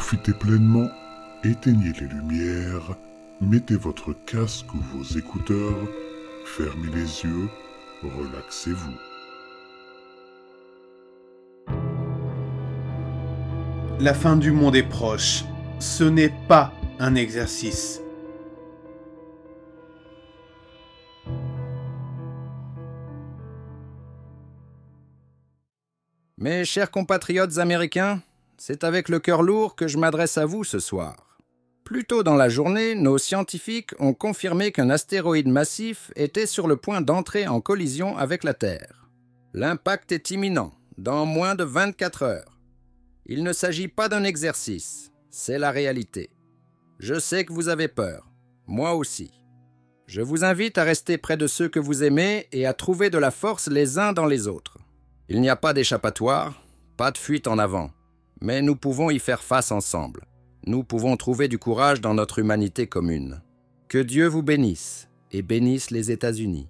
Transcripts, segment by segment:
Profitez pleinement, éteignez les lumières, mettez votre casque ou vos écouteurs, fermez les yeux, relaxez-vous. La fin du monde est proche. Ce n'est pas un exercice. Mes chers compatriotes américains, c'est avec le cœur lourd que je m'adresse à vous ce soir. Plus tôt dans la journée, nos scientifiques ont confirmé qu'un astéroïde massif était sur le point d'entrer en collision avec la Terre. L'impact est imminent, dans moins de 24 heures. Il ne s'agit pas d'un exercice, c'est la réalité. Je sais que vous avez peur, moi aussi. Je vous invite à rester près de ceux que vous aimez et à trouver de la force les uns dans les autres. Il n'y a pas d'échappatoire, pas de fuite en avant, mais nous pouvons y faire face ensemble. Nous pouvons trouver du courage dans notre humanité commune. Que Dieu vous bénisse et bénisse les États-Unis.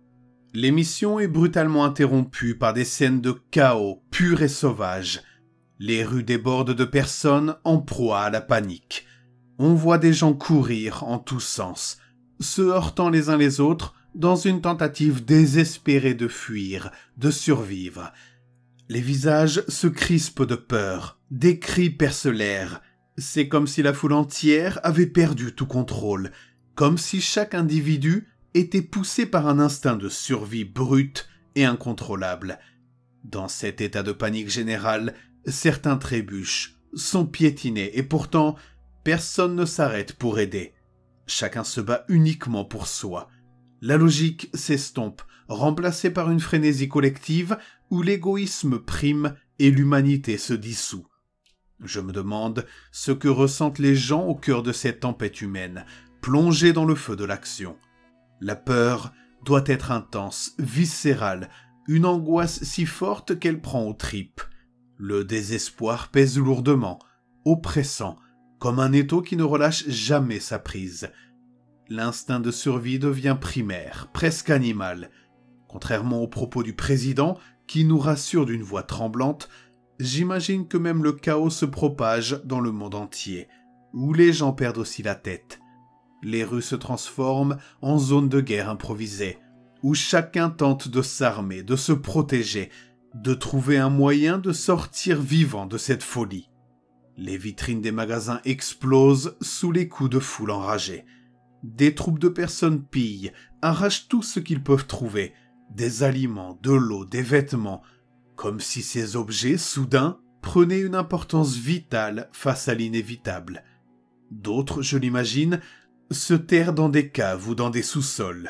L'émission est brutalement interrompue par des scènes de chaos pur et sauvage. Les rues débordent de personnes en proie à la panique. On voit des gens courir en tous sens, se heurtant les uns les autres dans une tentative désespérée de fuir, de survivre. Les visages se crispent de peur, des cris percent l'air. C'est comme si la foule entière avait perdu tout contrôle, comme si chaque individu était poussé par un instinct de survie brut et incontrôlable. Dans cet état de panique générale, certains trébuchent, sont piétinés et pourtant, personne ne s'arrête pour aider. Chacun se bat uniquement pour soi. La logique s'estompe, remplacée par une frénésie collective où l'égoïsme prime et l'humanité se dissout. Je me demande ce que ressentent les gens au cœur de cette tempête humaine, plongés dans le feu de l'action. La peur doit être intense, viscérale, une angoisse si forte qu'elle prend aux tripes. Le désespoir pèse lourdement, oppressant, comme un étau qui ne relâche jamais sa prise. L'instinct de survie devient primaire, presque animal. Contrairement aux propos du président, qui nous rassure d'une voix tremblante, j'imagine que même le chaos se propage dans le monde entier, où les gens perdent aussi la tête. Les rues se transforment en zone de guerre improvisée, où chacun tente de s'armer, de se protéger, de trouver un moyen de sortir vivant de cette folie. Les vitrines des magasins explosent sous les coups de foule enragée. Des troupes de personnes pillent, arrachent tout ce qu'ils peuvent trouver, des aliments, de l'eau, des vêtements, comme si ces objets, soudain, prenaient une importance vitale face à l'inévitable. D'autres, je l'imagine, se terrent dans des caves ou dans des sous-sols,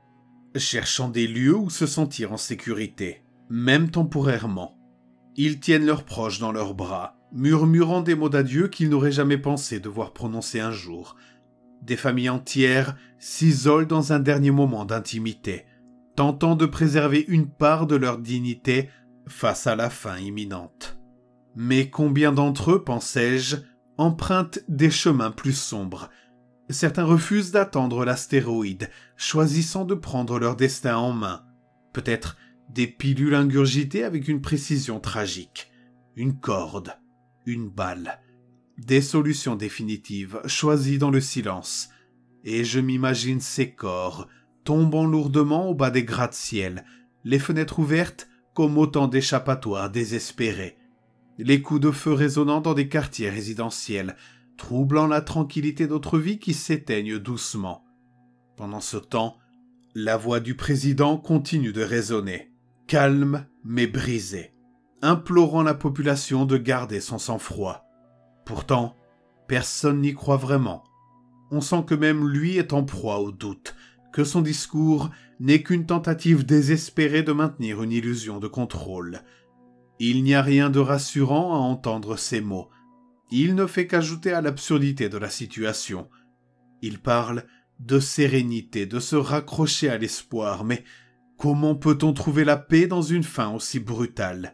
cherchant des lieux où se sentir en sécurité, même temporairement. Ils tiennent leurs proches dans leurs bras, murmurant des mots d'adieu qu'ils n'auraient jamais pensé devoir prononcer un jour. Des familles entières s'isolent dans un dernier moment d'intimité, tentant de préserver une part de leur dignité face à la fin imminente. Mais combien d'entre eux, pensais-je, empruntent des chemins plus sombres? Certains refusent d'attendre l'astéroïde, choisissant de prendre leur destin en main. Peut-être des pilules ingurgitées avec une précision tragique. Une corde, une balle. Des solutions définitives, choisies dans le silence. Et je m'imagine ces corps, tombant lourdement au bas des gratte-ciel, les fenêtres ouvertes comme autant d'échappatoires désespérés. Les coups de feu résonnant dans des quartiers résidentiels, troublant la tranquillité d'autres vies qui s'éteignent doucement. Pendant ce temps, la voix du président continue de résonner, calme mais brisée, implorant la population de garder son sang-froid. Pourtant, personne n'y croit vraiment. On sent que même lui est en proie au doute, que son discours n'est qu'une tentative désespérée de maintenir une illusion de contrôle. Il n'y a rien de rassurant à entendre ces mots. Il ne fait qu'ajouter à l'absurdité de la situation. Il parle de sérénité, de se raccrocher à l'espoir, mais comment peut-on trouver la paix dans une fin aussi brutale?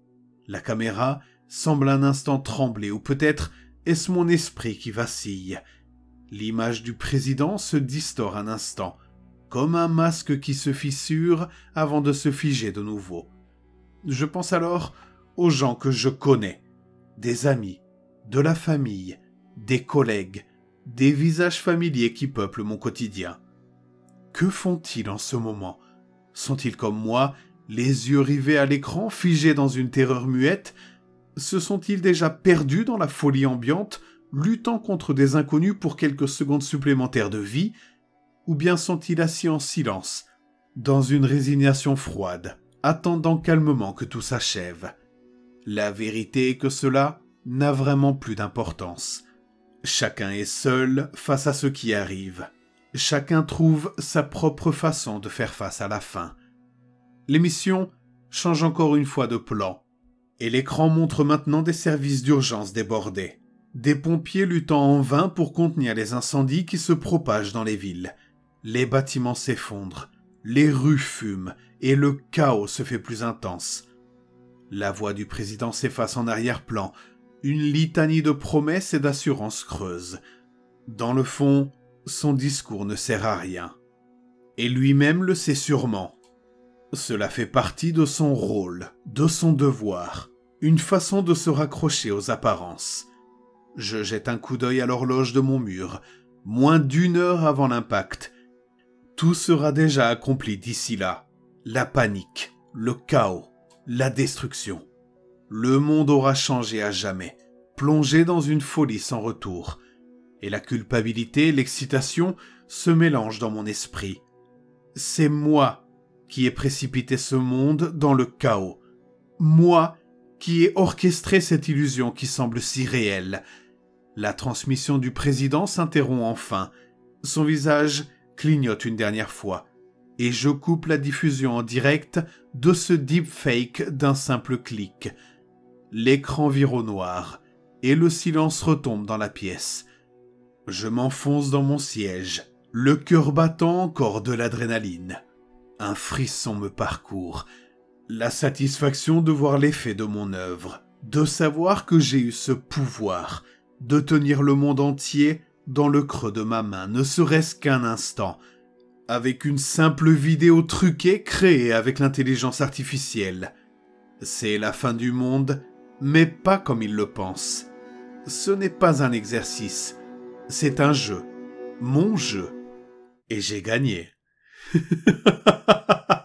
La caméra semble un instant trembler, ou peut-être est-ce mon esprit qui vacille. L'image du président se distord un instant, comme un masque qui se fissure avant de se figer de nouveau. Je pense alors aux gens que je connais, des amis, de la famille, des collègues, des visages familiers qui peuplent mon quotidien. Que font-ils en ce moment? Sont-ils comme moi, les yeux rivés à l'écran, figés dans une terreur muette? Se sont-ils déjà perdus dans la folie ambiante, luttant contre des inconnus pour quelques secondes supplémentaires de vie? Ou bien sont-ils assis en silence, dans une résignation froide, attendant calmement que tout s'achève? La vérité est que cela n'a vraiment plus d'importance. Chacun est seul face à ce qui arrive. Chacun trouve sa propre façon de faire face à la fin. L'émission change encore une fois de plan, et l'écran montre maintenant des services d'urgence débordés. Des pompiers luttant en vain pour contenir les incendies qui se propagent dans les villes. Les bâtiments s'effondrent, les rues fument, et le chaos se fait plus intense. La voix du président s'efface en arrière-plan, une litanie de promesses et d'assurances creuses. Dans le fond, son discours ne sert à rien. Et lui-même le sait sûrement. Cela fait partie de son rôle, de son devoir, une façon de se raccrocher aux apparences. Je jette un coup d'œil à l'horloge de mon mur, moins d'1 heure avant l'impact. Tout sera déjà accompli d'ici là. La panique, le chaos, la destruction. Le monde aura changé à jamais, plongé dans une folie sans retour. Et la culpabilité et l'excitation se mélangent dans mon esprit. C'est moi qui ai précipité ce monde dans le chaos. Moi qui ai orchestré cette illusion qui semble si réelle. La transmission du président s'interrompt enfin. Son visage clignote une dernière fois. Et je coupe la diffusion en direct de ce deepfake d'un simple clic. L'écran vire au noir et le silence retombe dans la pièce. Je m'enfonce dans mon siège, le cœur battant encore de l'adrénaline. Un frisson me parcourt. La satisfaction de voir l'effet de mon œuvre, de savoir que j'ai eu ce pouvoir, de tenir le monde entier dans le creux de ma main, ne serait-ce qu'un instant, avec une simple vidéo truquée créée avec l'intelligence artificielle. C'est la fin du monde, mais pas comme il le pense. Ce n'est pas un exercice, c'est un jeu, mon jeu. Et j'ai gagné.